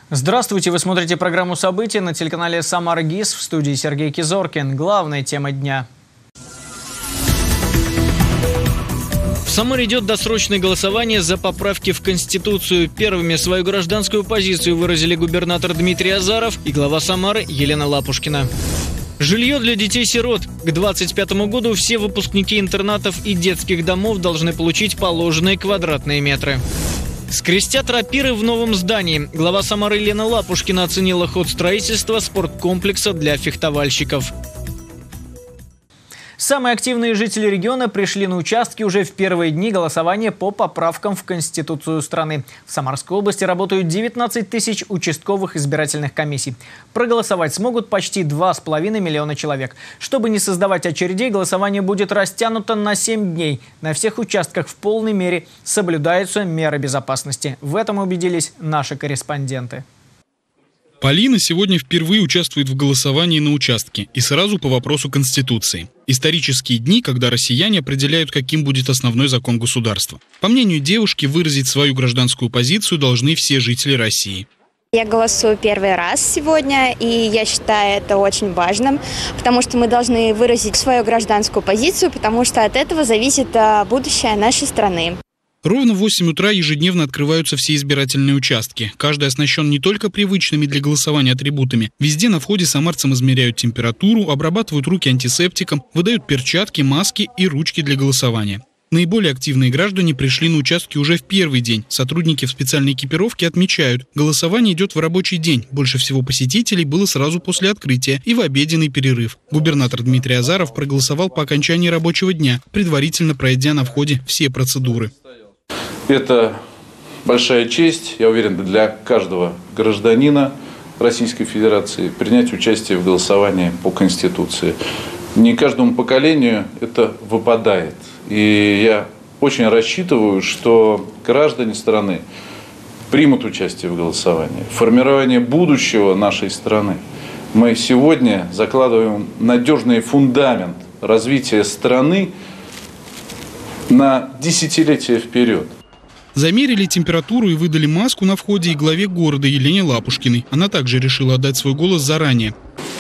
Здравствуйте, вы смотрите программу «События» на телеканале «Самара ГИС», в студии Сергей Кизоркин. Главная тема дня. В Самаре идет досрочное голосование за поправки в Конституцию. Первыми свою гражданскую позицию выразили губернатор Дмитрий Азаров и глава Самары Елена Лапушкина. Жилье для детей-сирот. К 2025 году все выпускники интернатов и детских домов должны получить положенные квадратные метры. Скрестят рапиры в новом здании. Глава Самары Елена Лапушкина оценила ход строительства спорткомплекса для фехтовальщиков. Самые активные жители региона пришли на участки уже в первые дни голосования по поправкам в Конституцию страны. В Самарской области работают 19 тысяч участковых избирательных комиссий. Проголосовать смогут почти 2,5 миллиона человек. Чтобы не создавать очередей, голосование будет растянуто на 7 дней. На всех участках в полной мере соблюдаются меры безопасности. В этом убедились наши корреспонденты. Полина сегодня впервые участвует в голосовании на участке и сразу по вопросу Конституции. Исторические дни, когда россияне определяют, каким будет основной закон государства. По мнению девушки, выразить свою гражданскую позицию должны все жители России. Я голосую первый раз сегодня, и я считаю это очень важным, потому что мы должны выразить свою гражданскую позицию, потому что от этого зависит будущее нашей страны. Ровно в 8 утра ежедневно открываются все избирательные участки. Каждый оснащен не только привычными для голосования атрибутами. Везде на входе самарцам измеряют температуру, обрабатывают руки антисептиком, выдают перчатки, маски и ручки для голосования. Наиболее активные граждане пришли на участки уже в первый день. Сотрудники в специальной экипировке отмечают, голосование идет в рабочий день. Больше всего посетителей было сразу после открытия и в обеденный перерыв. Губернатор Дмитрий Азаров проголосовал по окончании рабочего дня, предварительно пройдя на входе все процедуры. Это большая честь, я уверен, для каждого гражданина Российской Федерации принять участие в голосовании по Конституции. Не каждому поколению это выпадает. И я очень рассчитываю, что граждане страны примут участие в голосовании. Формирование будущего нашей страны. Мы сегодня закладываем надежный фундамент развития страны на десятилетия вперед. Замерили температуру и выдали маску на входе и главе города Елене Лапушкиной. Она также решила отдать свой голос заранее.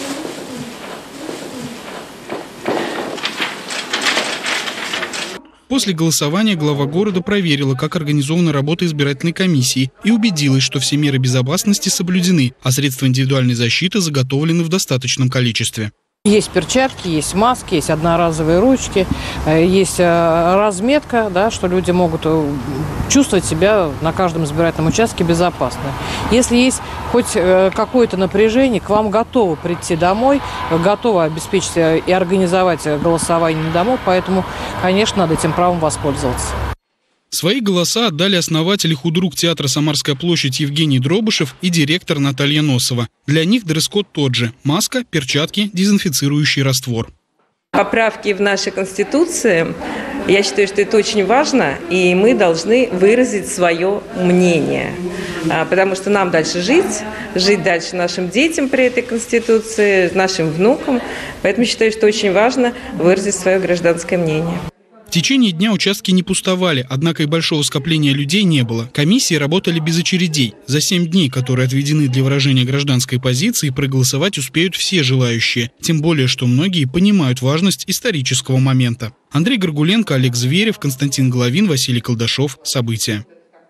После голосования глава города проверила, как организована работа избирательной комиссии и убедилась, что все меры безопасности соблюдены, а средства индивидуальной защиты заготовлены в достаточном количестве. Есть перчатки, есть маски, есть одноразовые ручки, есть разметка, да, что люди могут чувствовать себя на каждом избирательном участке безопасно. Если есть хоть какое-то напряжение, к вам готовы прийти домой, готовы обеспечить и организовать голосование на дому, поэтому, конечно, надо этим правом воспользоваться. Свои голоса отдали основатель и худрук театра «Самарская площадь» Евгений Дробышев и директор Наталья Носова. Для них дресс-код тот же – маска, перчатки, дезинфицирующий раствор. Поправки в нашей Конституции, я считаю, что это очень важно, и мы должны выразить свое мнение. Потому что нам дальше жить дальше нашим детям при этой Конституции, нашим внукам. Поэтому считаю, что очень важно выразить свое гражданское мнение. В течение дня участки не пустовали, однако и большого скопления людей не было. Комиссии работали без очередей. За 7 дней, которые отведены для выражения гражданской позиции, проголосовать успеют все желающие. Тем более, что многие понимают важность исторического момента. Андрей Горгуленко, Олег Зверев, Константин Головин, Василий Колдашов. События.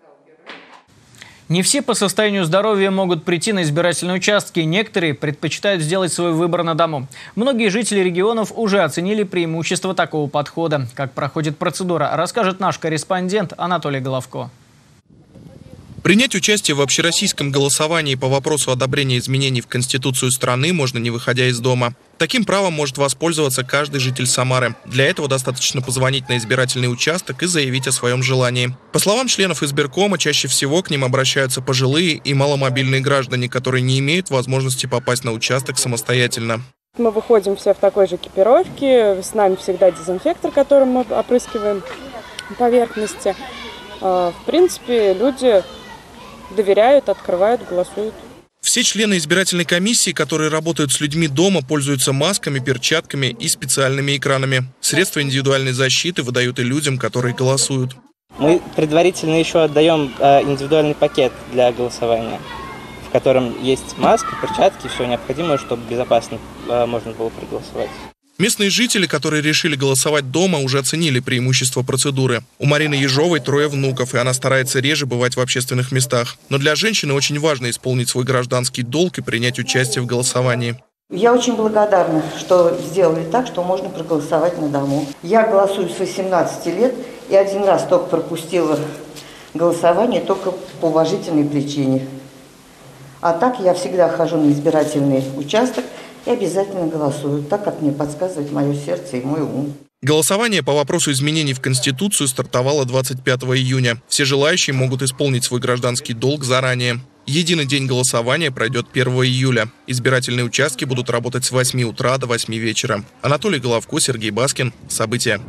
Не все по состоянию здоровья могут прийти на избирательные участки. Некоторые предпочитают сделать свой выбор на дому. Многие жители регионов уже оценили преимущество такого подхода. Как проходит процедура, расскажет наш корреспондент Анатолий Головко. Принять участие в общероссийском голосовании по вопросу одобрения изменений в Конституцию страны можно, не выходя из дома. Таким правом может воспользоваться каждый житель Самары. Для этого достаточно позвонить на избирательный участок и заявить о своем желании. По словам членов избиркома, чаще всего к ним обращаются пожилые и маломобильные граждане, которые не имеют возможности попасть на участок самостоятельно. Мы выходим все в такой же экипировке, с нами всегда дезинфектор, которым мы опрыскиваем поверхности. В принципе, люди доверяют, открывают, голосуют. Все члены избирательной комиссии, которые работают с людьми дома, пользуются масками, перчатками и специальными экранами. Средства индивидуальной защиты выдают и людям, которые голосуют. Мы предварительно еще отдаем индивидуальный пакет для голосования. в котором есть маска, перчатки, все необходимое, чтобы безопасно можно было проголосовать. Местные жители, которые решили голосовать дома, уже оценили преимущества процедуры. У Марины Ежовой 3 внуков, и она старается реже бывать в общественных местах. Но для женщины очень важно исполнить свой гражданский долг и принять участие в голосовании. Я очень благодарна, что сделали так, что можно проголосовать на дому. Я голосую с 18 лет и один раз только пропустила голосование, только по уважительной причине. А так я всегда хожу на избирательный участок и обязательно голосую, так как мне подсказывает мое сердце и мой ум. Голосование по вопросу изменений в Конституцию стартовало 25 июня. Все желающие могут исполнить свой гражданский долг заранее. Единый день голосования пройдет 1 июля. Избирательные участки будут работать с 8 утра до 8 вечера. Анатолий Головко, Сергей Баскин. События.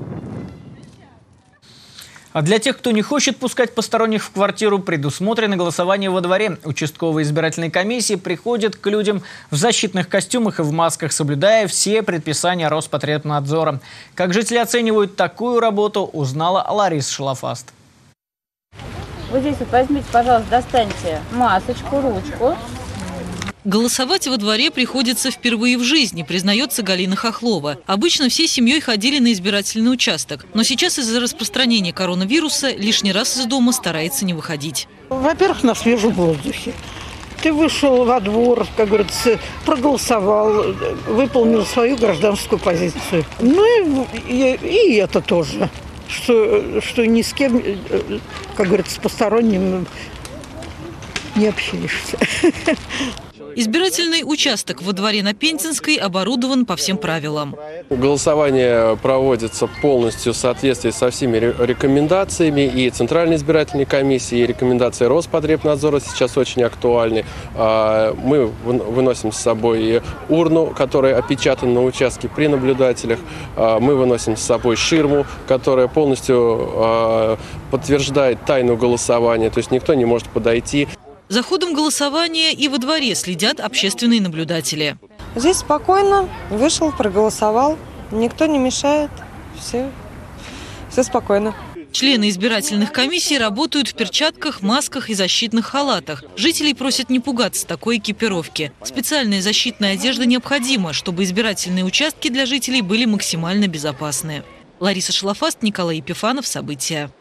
А для тех, кто не хочет пускать посторонних в квартиру, предусмотрено голосование во дворе. Участковые избирательные комиссии приходят к людям в защитных костюмах и в масках, соблюдая все предписания Роспотребнадзора. Как жители оценивают такую работу, узнала Лариса Шалафаст. Вот здесь вот возьмите, пожалуйста, достаньте масочку, ручку. Голосовать во дворе приходится впервые в жизни, признается Галина Хохлова. Обычно всей семьей ходили на избирательный участок. Но сейчас из-за распространения коронавируса лишний раз из дома старается не выходить. Во-первых, на свежем воздухе. Ты вышел во двор, как говорится, проголосовал, выполнил свою гражданскую позицию. Ну и это тоже, что ни с кем, как говорится, с посторонним не общаешься. Избирательный участок во дворе на Пензенской оборудован по всем правилам. Голосование проводится полностью в соответствии со всеми рекомендациями и Центральной избирательной комиссии, и рекомендации Роспотребнадзора сейчас очень актуальны. Мы выносим с собой урну, которая опечатана на участке при наблюдателях. Мы выносим с собой ширму, которая полностью подтверждает тайну голосования, то есть никто не может подойти. За ходом голосования и во дворе следят общественные наблюдатели. Здесь спокойно, вышел, проголосовал, никто не мешает, все спокойно. Члены избирательных комиссий работают в перчатках, масках и защитных халатах. Жителей просят не пугаться такой экипировки. Специальная защитная одежда необходима, чтобы избирательные участки для жителей были максимально безопасны. Лариса Шалафаст, Николай Епифанов. События.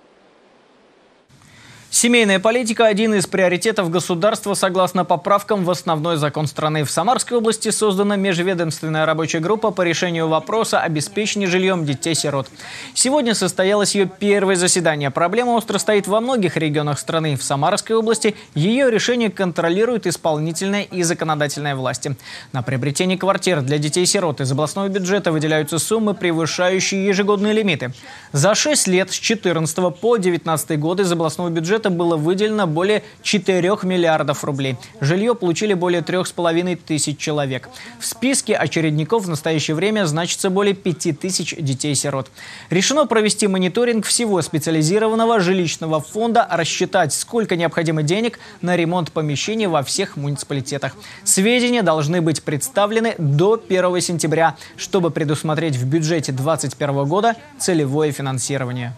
Семейная политика – один из приоритетов государства согласно поправкам в основной закон страны. В Самарской области создана межведомственная рабочая группа по решению вопроса обеспечения жильем детей-сирот. Сегодня состоялось ее первое заседание. Проблема остро стоит во многих регионах страны. В Самарской области ее решение контролируют исполнительная и законодательная власти. На приобретение квартир для детей-сирот из областного бюджета выделяются суммы, превышающие ежегодные лимиты. За 6 лет с 2014 по 2019 годы из областного бюджета было выделено более 4 миллиардов рублей. Жилье получили более 3500 человек. В списке очередников в настоящее время значится более 5000 детей-сирот. Решено провести мониторинг всего специализированного жилищного фонда, рассчитать, сколько необходимо денег на ремонт помещений во всех муниципалитетах. Сведения должны быть представлены до 1 сентября, чтобы предусмотреть в бюджете 2021 года целевое финансирование.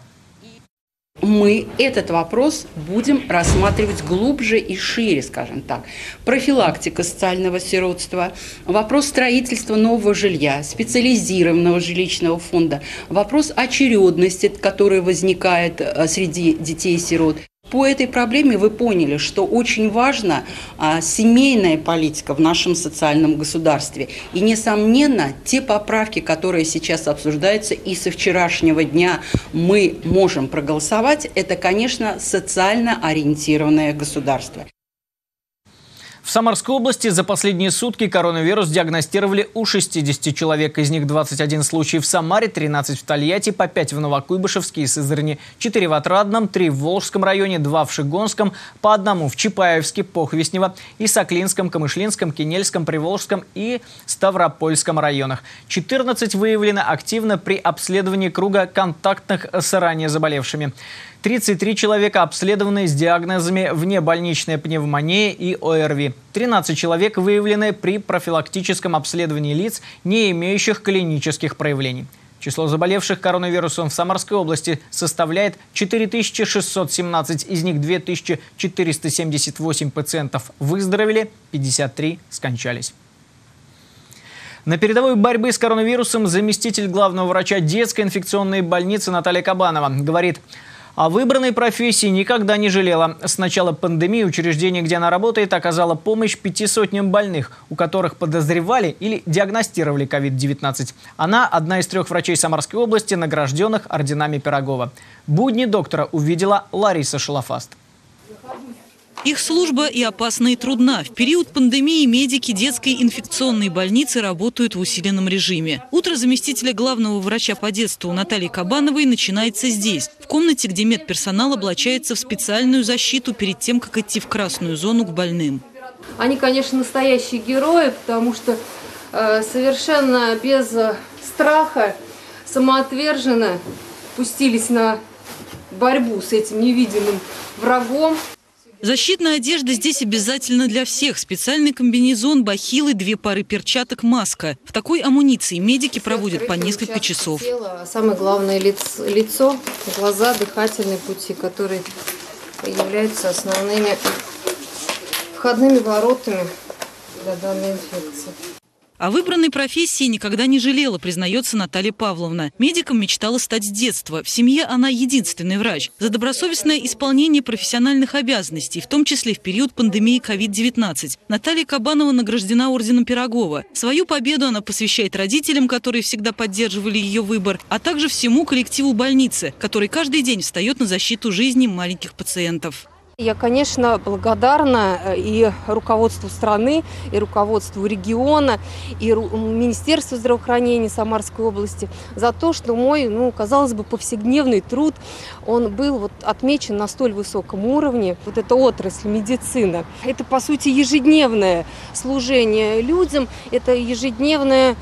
Мы этот вопрос будем рассматривать глубже и шире, скажем так. Профилактика социального сиротства, вопрос строительства нового жилья, специализированного жилищного фонда, вопрос очередности, который возникает среди детей-сирот. По этой проблеме вы поняли, что очень важна семейная политика в нашем социальном государстве. И, несомненно, те поправки, которые сейчас обсуждаются и со вчерашнего дня мы можем проголосовать, это, конечно, социально ориентированное государство. В Самарской области за последние сутки коронавирус диагностировали у 60 человек. Из них 21 случай в Самаре, 13 в Тольятти, по 5 в Новокуйбышевске и Сызрани, 4 в Отрадном, 3 в Волжском районе, 2 в Шигонском, по 1 в Чапаевске, Похвестнево, и Саклинском, Камышлинском, Кинельском, Приволжском и Ставропольском районах. 14 выявлено активно при обследовании круга контактных с ранее заболевшими. 33 человека обследованы с диагнозами внебольничная пневмония и ОРВИ. 13 человек выявлены при профилактическом обследовании лиц, не имеющих клинических проявлений. Число заболевших коронавирусом в Самарской области составляет 4617, из них 2478 пациентов выздоровели, 53 скончались. На передовой борьбы с коронавирусом заместитель главного врача детской инфекционной больницы Наталья Кабанова говорит: о выбранной профессии никогда не жалела. С начала пандемии учреждение, где она работает, оказало помощь 500 больных, у которых подозревали или диагностировали COVID-19. Она одна из 3 врачей Самарской области, награжденных орденами Пирогова. Будни доктора увидела Лариса Шалафаст. Их служба и опасна, и трудна. В период пандемии медики детской инфекционной больницы работают в усиленном режиме. Утро заместителя главного врача по детству Натальи Кабановой начинается здесь, в комнате, где медперсонал облачается в специальную защиту перед тем, как идти в красную зону к больным. Они, конечно, настоящие герои, потому что совершенно без страха, самоотверженно пустились на борьбу с этим невидимым врагом. Защитная одежда здесь обязательно для всех. Специальный комбинезон, бахилы, 2 пары перчаток, маска. В такой амуниции медики проводят по несколько часов. Самое главное – лицо, глаза, дыхательные пути, которые являются основными входными воротами для данной инфекции. О выбранной профессии никогда не жалела, признается Наталья Павловна. Медиком мечтала стать с детства. В семье она единственный врач. За добросовестное исполнение профессиональных обязанностей, в том числе в период пандемии COVID-19. Наталья Кабанова награждена орденом Пирогова. Свою победу она посвящает родителям, которые всегда поддерживали ее выбор, а также всему коллективу больницы, который каждый день встает на защиту жизни маленьких пациентов. Я, конечно, благодарна и руководству страны, и руководству региона, и Министерству здравоохранения Самарской области за то, что мой, казалось бы, повседневный труд, он был отмечен на столь высоком уровне. Эта отрасль медицина, это, по сути, ежедневное служение людям, это ежедневная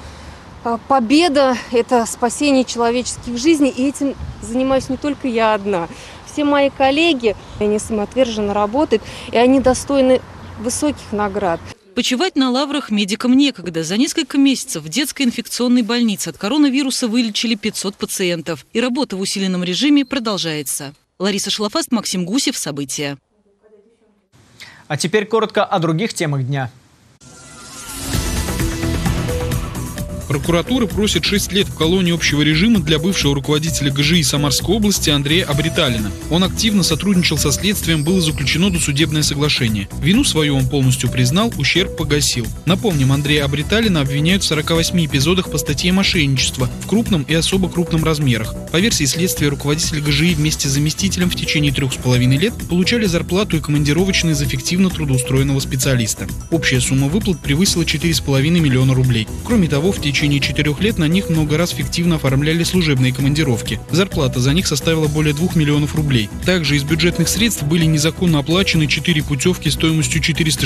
победа, это спасение человеческих жизней, и этим занимаюсь не только я одна. Все мои коллеги, они самоотверженно работают, и они достойны высоких наград. Почивать на лаврах медикам некогда. За несколько месяцев в детской инфекционной больнице от коронавируса вылечили 500 пациентов. И работа в усиленном режиме продолжается. Лариса Шалафаст, Максим Гусев. События. А теперь коротко о других темах дня. Прокуратура просит 6 лет в колонии общего режима для бывшего руководителя ГЖИ Самарской области Андрея Абриталина. Он активно сотрудничал со следствием, было заключено досудебное соглашение. Вину свою он полностью признал, ущерб погасил. Напомним, Андрея Абриталина обвиняют в 48 эпизодах по статье мошенничества в крупном и особо крупном размерах. По версии следствия, руководитель ГЖИ вместе с заместителем в течение 3,5 лет получали зарплату и командировочные за фиктивно трудоустроенного специалиста. Общая сумма выплат превысила 4,5 миллиона рублей. Кроме того, в течение 4 лет на них много раз фиктивно оформляли служебные командировки. Зарплата за них составила более 2 миллионов рублей. Также из бюджетных средств были незаконно оплачены 4 путевки стоимостью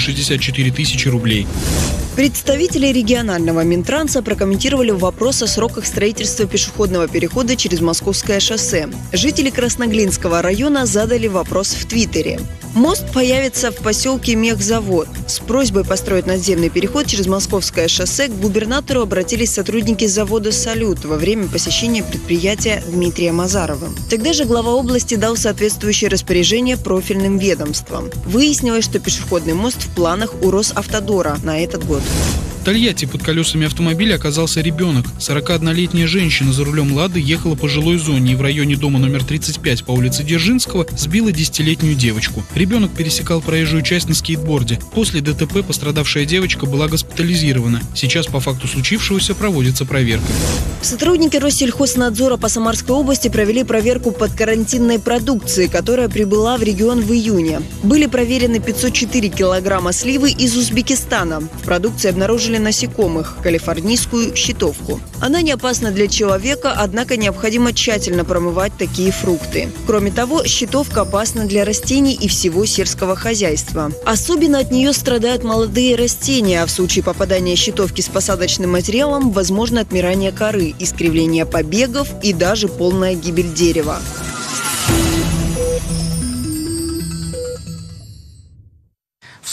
464 тысячи рублей. Представители регионального Минтранса прокомментировали вопрос о сроках строительства пешеходного перехода через Московское шоссе. Жители Красноглинского района задали вопрос в Твиттере. Мост появится в поселке Мехзавод. С просьбой построить надземный переход через Московское шоссе к губернатору обратились сотрудники завода «Салют» во время посещения предприятия Дмитрием Азаровым. Тогда же глава области дал соответствующее распоряжение профильным ведомствам. Выяснилось, что пешеходный мост в планах у Росавтодора на этот год. В Тольятти под колесами автомобиля оказался ребенок. 41-летняя женщина за рулем «Лады» ехала по жилой зоне и в районе дома номер 35 по улице Дзержинского сбила 10-летнюю девочку. Ребенок пересекал проезжую часть на скейтборде. После ДТП пострадавшая девочка была госпитализирована. Сейчас по факту случившегося проводится проверка. Сотрудники Россельхознадзора по Самарской области провели проверку подкарантинной продукции, которая прибыла в регион в июне. Были проверены 504 килограмма сливы из Узбекистана. В продукции обнаружили насекомых, калифорнийскую щитовку. Она не опасна для человека, однако необходимо тщательно промывать такие фрукты. Кроме того, щитовка опасна для растений и всего сельского хозяйства. Особенно от нее страдают молодые растения, а в случае попадания щитовки с посадочным материалом возможно отмирание коры, искривление побегов и даже полная гибель дерева. В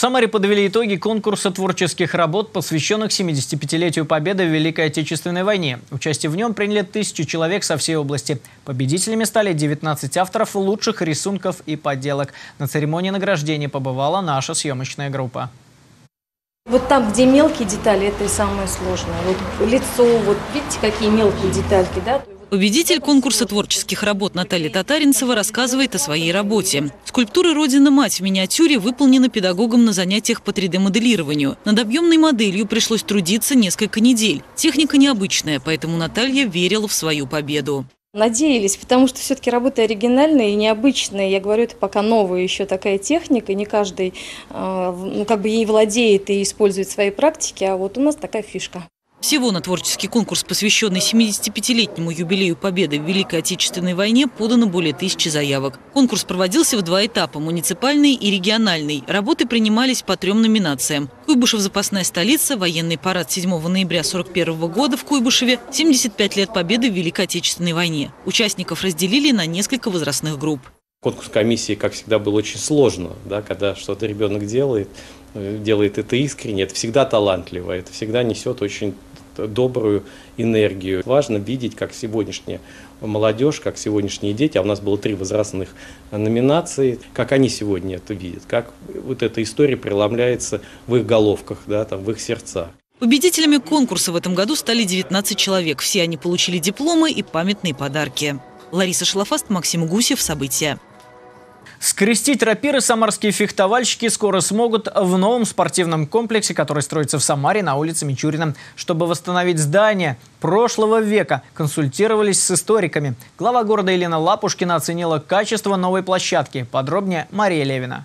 В Самаре подвели итоги конкурса творческих работ, посвященных 75-летию Победы в Великой Отечественной войне. Участие в нем приняли 1000 человек со всей области. Победителями стали 19 авторов лучших рисунков и поделок. На церемонии награждения побывала наша съемочная группа. Вот там, где мелкие детали, это и самое сложное. Вот лицо, вот видите, какие мелкие детальки, да? Победитель конкурса творческих работ Наталья Татаринцева рассказывает о своей работе. Скульптура «Родина-мать» в миниатюре выполнена педагогом на занятиях по 3D-моделированию. Над объемной моделью пришлось трудиться несколько недель. Техника необычная, поэтому Наталья верила в свою победу. Надеялись, потому что все-таки работа оригинальная и необычная. Я говорю, это пока новая еще такая техника, не каждый ей владеет и использует в своей практике, а вот у нас такая фишка. Всего на творческий конкурс, посвященный 75-летнему юбилею Победы в Великой Отечественной войне, подано более 1000 заявок. Конкурс проводился в 2 этапа – муниципальный и региональный. Работы принимались по 3 номинациям. Куйбышев – запасная столица, военный парад 7 ноября 1941 года в Куйбышеве, 75 лет Победы в Великой Отечественной войне. Участников разделили на несколько возрастных групп. Конкурс комиссии, как всегда, был очень сложно, да, когда что-то ребенок делает это искренне, это всегда талантливо, это всегда несет очень добрую энергию. Важно видеть, как сегодняшняя молодежь, как сегодняшние дети, а у нас было 3 возрастных номинации, как они сегодня это видят, как вот эта история преломляется в их головках, да, там, в их сердцах. Победителями конкурса в этом году стали 19 человек. Все они получили дипломы и памятные подарки. Лариса Шалафаст, Максим Гусев. События. Скрестить рапиры самарские фехтовальщики скоро смогут в новом спортивном комплексе, который строится в Самаре на улице Мичурина. Чтобы восстановить здание прошлого века, консультировались с историками. Глава города Елена Лапушкина оценила качество новой площадки. Подробнее Мария Левина.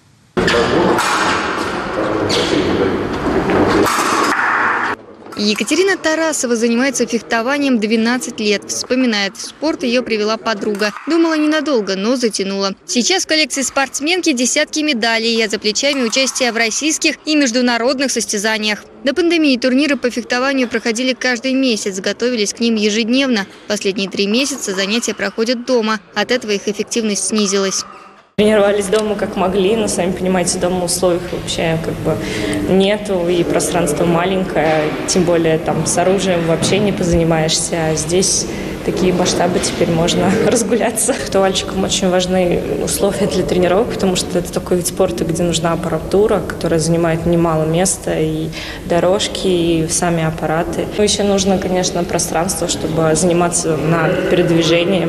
Екатерина Тарасова занимается фехтованием 12 лет. Вспоминает, в спорт ее привела подруга. Думала ненадолго, но затянула. Сейчас в коллекции спортсменки десятки медалей, а за плечами участие в российских и международных состязаниях. До пандемии турниры по фехтованию проходили каждый месяц, готовились к ним ежедневно. Последние 3 месяца занятия проходят дома. От этого их эффективность снизилась. Тренировались дома как могли, но, сами понимаете, дома условий вообще нету, и пространство маленькое, тем более там с оружием вообще не позанимаешься, а здесь такие масштабы, теперь можно разгуляться. Фехтовальщикам очень важны условия для тренировок, потому что это такой вид спорта, где нужна аппаратура, которая занимает немало места, и дорожки, и сами аппараты. Еще нужно, конечно, пространство, чтобы заниматься на передвижении.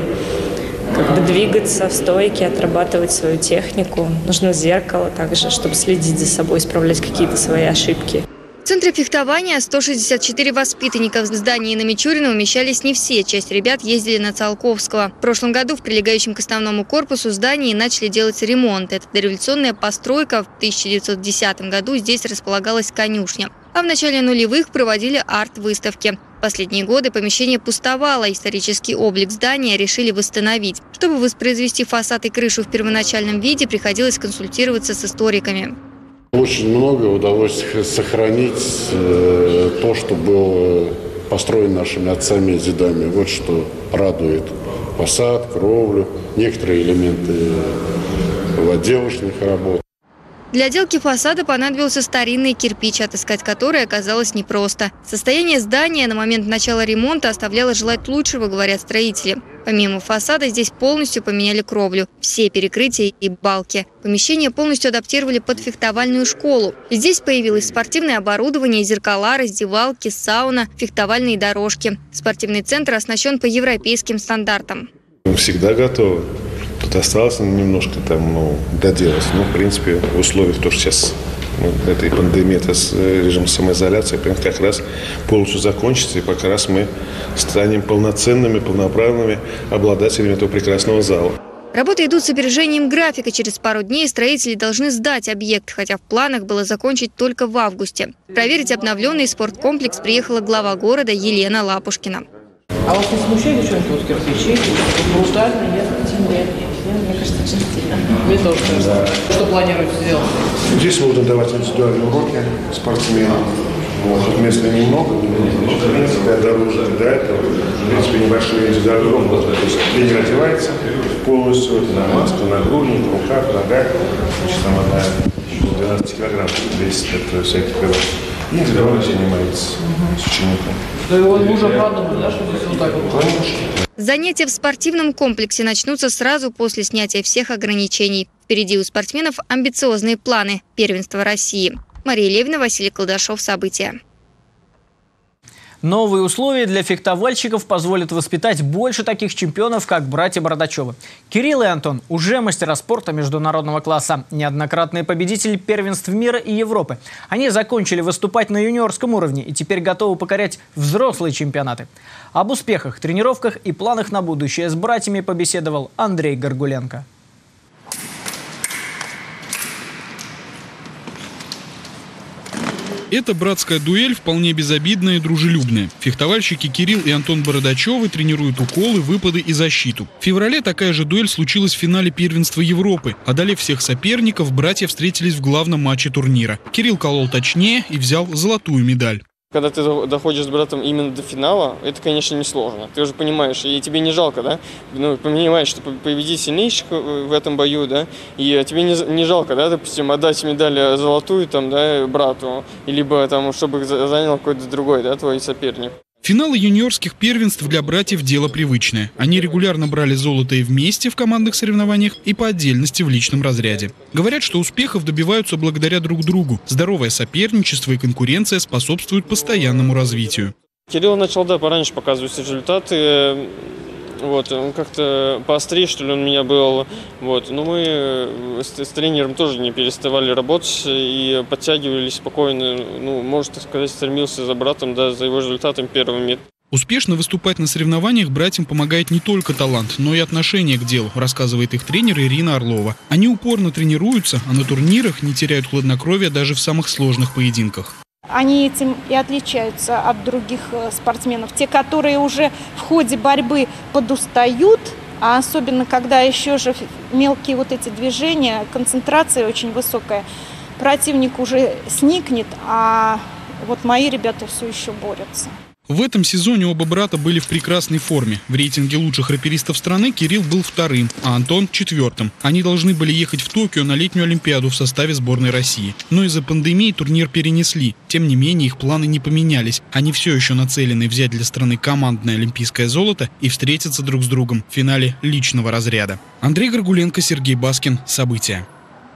Двигаться в стойке, отрабатывать свою технику. Нужно зеркало также, чтобы следить за собой, исправлять какие-то свои ошибки. В центре фехтования 164 воспитанника. В здании на Мичурина умещались не все. Часть ребят ездили на Циолковского. В прошлом году в прилегающем к основному корпусу здании начали делать ремонт. Это дореволюционная постройка. В 1910 году здесь располагалась конюшня. А в начале нулевых проводили арт-выставки. В последние годы помещение пустовало. Исторический облик здания решили восстановить. Чтобы воспроизвести фасад и крышу в первоначальном виде, приходилось консультироваться с историками. Очень много удалось сохранить то, что было построено нашими отцами и дедами. Вот что радует. Фасад, кровлю, некоторые элементы отделочных работ. Для отделки фасада понадобился старинный кирпич, отыскать который оказалось непросто. Состояние здания на момент начала ремонта оставляло желать лучшего, говорят строители. Помимо фасада здесь полностью поменяли кровлю, все перекрытия и балки. Помещение полностью адаптировали под фехтовальную школу. Здесь появилось спортивное оборудование, зеркала, раздевалки, сауна, фехтовальные дорожки. Спортивный центр оснащен по европейским стандартам. Мы всегда готовы. Тут осталось немножко доделать. В принципе, в условиях тоже сейчас этой пандемии, это режим самоизоляции, как раз полностью закончится, и как раз мы станем полноценными, полноправными обладателями этого прекрасного зала. Работы идут с опережением графика. Через пару дней строители должны сдать объект, хотя в планах было закончить только в августе. Проверить обновленный спорткомплекс приехала глава города Елена Лапушкина. А вас не смущает что-нибудь кирпичи? Брутально, нет? Нет. Мне кажется, очень стильно. Мне тоже кажется. Да. Что планируете сделать? Здесь можно давать индивидуальные уроки спортсменам. Тут места немного, но, в принципе, от дорожки до этого, в принципе, небольшой индивидуальный урок. То есть тренер одевается полностью, на маску, нагрудник, руках, ногах. Значит, там одна 12 килограмм весит это всякий пирог. И здоровье занимается с учеником. Да и он уже продумал, да, чтобы вот так вот. Занятия в спортивном комплексе начнутся сразу после снятия всех ограничений. Впереди у спортсменов амбициозные планы первенства России. Мария Левина, Василий Колдашов. События. Новые условия для фехтовальщиков позволят воспитать больше таких чемпионов, как братья Бардачевы. Кирилл и Антон уже мастера спорта международного класса, неоднократные победители первенств мира и Европы. Они закончили выступать на юниорском уровне и теперь готовы покорять взрослые чемпионаты. Об успехах, тренировках и планах на будущее с братьями побеседовал Андрей Горгуленко. Эта братская дуэль вполне безобидная и дружелюбная. Фехтовальщики Кирилл и Антон Бородачевы тренируют уколы, выпады и защиту. В феврале такая же дуэль случилась в финале первенства Европы. Одолев всех соперников, братья встретились в главном матче турнира. Кирилл колол точнее и взял золотую медаль. Когда ты доходишь с братом именно до финала, это, конечно, несложно. Ты уже понимаешь, и тебе не жалко, да? Ну, понимаешь, что победить сильнейших в этом бою, да? И тебе не жалко, да, допустим, отдать медаль золотую там, да, брату, либо там, чтобы занял какой-то другой, да, твой соперник. Финалы юниорских первенств для братьев – дело привычное. Они регулярно брали золото и вместе в командных соревнованиях, и по отдельности в личном разряде. Говорят, что успехов добиваются благодаря друг другу. Здоровое соперничество и конкуренция способствуют постоянному развитию. Кирилл начал, да, пораньше показывать результаты. Вот, он как-то поострее, что ли, он у меня был. Вот, но мы с тренером тоже не переставали работать и подтягивались спокойно. Ну, можно так сказать, стремился за братом, да, за его результатом первыми. Успешно выступать на соревнованиях братьям помогает не только талант, но и отношение к делу, рассказывает их тренер Ирина Орлова. Они упорно тренируются, а на турнирах не теряют хладнокровия даже в самых сложных поединках. Они этим и отличаются от других спортсменов. Те, которые уже в ходе борьбы подустают, а особенно когда еще же мелкие вот эти движения, концентрация очень высокая, противник уже сникнет, а вот мои ребята все еще борются. В этом сезоне оба брата были в прекрасной форме. В рейтинге лучших рэперистов страны Кирилл был вторым, а Антон – четвертым. Они должны были ехать в Токио на летнюю Олимпиаду в составе сборной России. Но из-за пандемии турнир перенесли. Тем не менее, их планы не поменялись. Они все еще нацелены взять для страны командное олимпийское золото и встретиться друг с другом в финале личного разряда. Андрей Горгуленко, Сергей Баскин. События.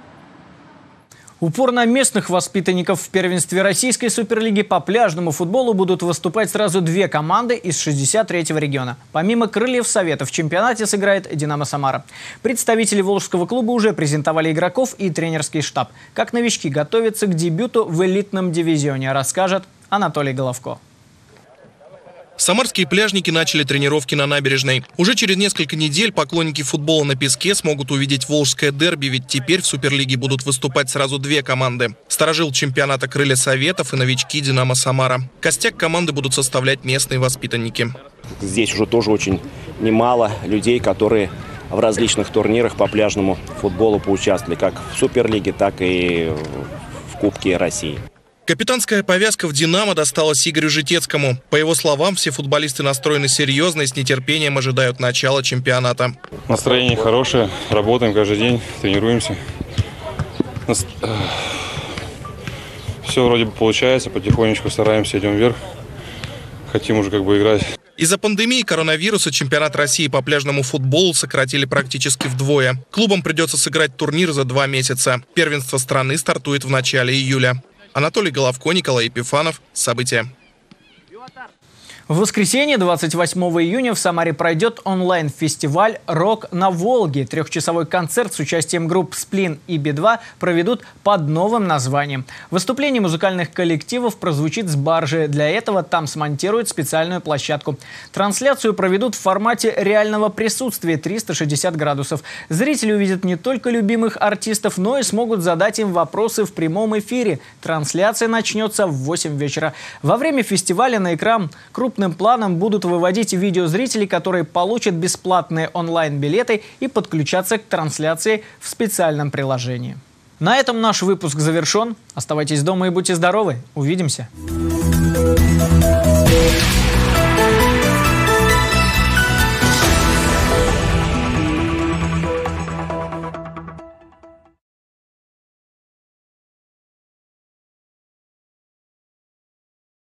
Упор на местных воспитанников. В первенстве российской суперлиги по пляжному футболу будут выступать сразу две команды из 63-го региона. Помимо крыльев Совета в чемпионате сыграет «Динамо Самара». Представители волжского клуба уже презентовали игроков и тренерский штаб. Как новички готовятся к дебюту в элитном дивизионе, расскажет Анатолий Головко. Самарские пляжники начали тренировки на набережной. Уже через несколько недель поклонники футбола на песке смогут увидеть волжское дерби, ведь теперь в Суперлиге будут выступать сразу две команды. Старожил чемпионата «Крылья Советов» и новички «Динамо Самара». Костяк команды будут составлять местные воспитанники. Здесь уже тоже очень немало людей, которые в различных турнирах по пляжному футболу поучаствовали, как в Суперлиге, так и в Кубке России. Капитанская повязка в «Динамо» досталась Игорю Житецкому. По его словам, все футболисты настроены серьезно и с нетерпением ожидают начала чемпионата. Настроение хорошее, работаем каждый день, тренируемся. Все вроде бы получается, потихонечку стараемся, идем вверх. Хотим уже играть. Из-за пандемии коронавируса чемпионат России по пляжному футболу сократили практически вдвое. Клубам придется сыграть турнир за 2 месяца. Первенство страны стартует в начале июля. Анатолий Головко, Николай Епифанов. События. В воскресенье, 28 июня, в Самаре пройдет онлайн-фестиваль «Рок на Волге». 3-часовой концерт с участием групп «Сплин» и «Би-2» проведут под новым названием. Выступление музыкальных коллективов прозвучит с баржи. Для этого там смонтируют специальную площадку. Трансляцию проведут в формате реального присутствия 360 градусов. Зрители увидят не только любимых артистов, но и смогут задать им вопросы в прямом эфире. Трансляция начнется в 8 вечера. Во время фестиваля на экран крупным планом будут выводить видео зрителей, которые получат бесплатные онлайн-билеты и подключаться к трансляции в специальном приложении. На этом наш выпуск завершен. Оставайтесь дома и будьте здоровы. Увидимся.